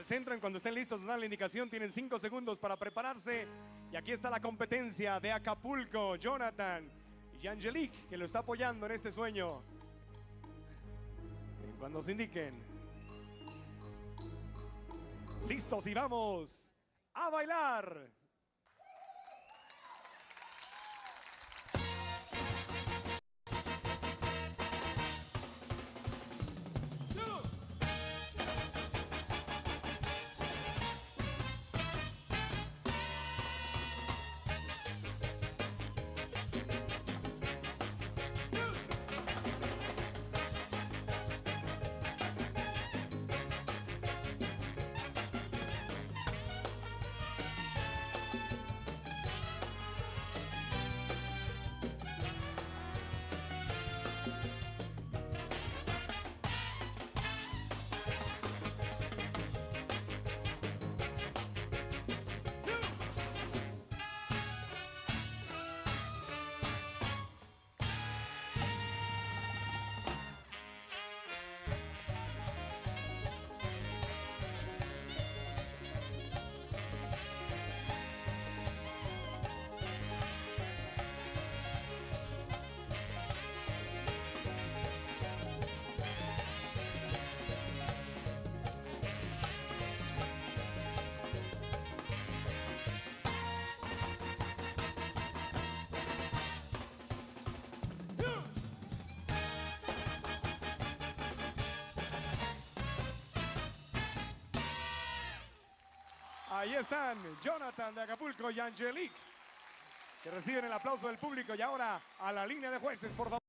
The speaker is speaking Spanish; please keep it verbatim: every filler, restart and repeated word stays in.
al centro. En cuando estén listos nos dan la indicación. Tienen cinco segundos para prepararse. Y aquí está la competencia de Acapulco. Jonathan y Angelique, que lo está apoyando en este sueño. En cuando se indiquen. Listos y vamos a bailar. Ahí están Jonathan de Acapulco y Angelique, que reciben el aplauso del público. Y ahora a la línea de jueces, por favor.